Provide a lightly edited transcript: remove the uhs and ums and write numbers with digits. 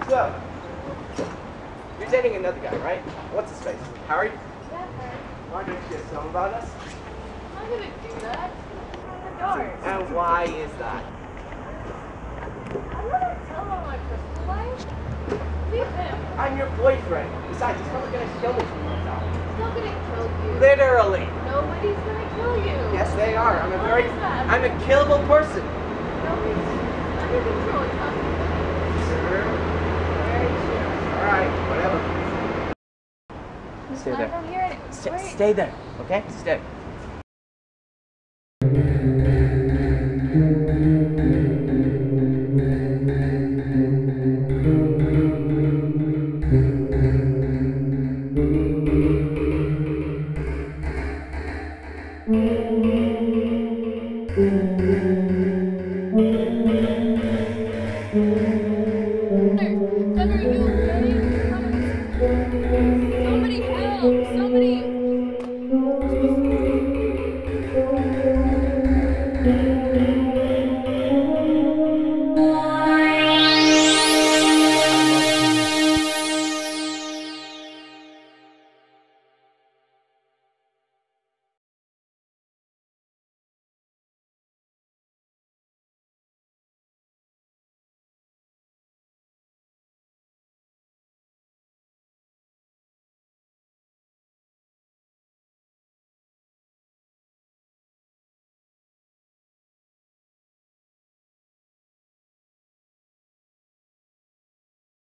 So, you're dating another guy, right? What's his face? Harry? Yeah, Harry. Why don't you just tell him about us? I'm not gonna do that. I'm a And why is that? I'm not gonna tell him my personal life. Leave him. I'm your boyfriend. Besides, he's probably gonna kill me from my time. He's not gonna kill you. Literally. Nobody's gonna kill you. Yes, they are. I'm Why is that? a killable person. Nobody's under control. It's not Sure. very sure. All right, whatever. Stay I there. don't hear it. Wait. Stay there, okay? Stay. Gunner, you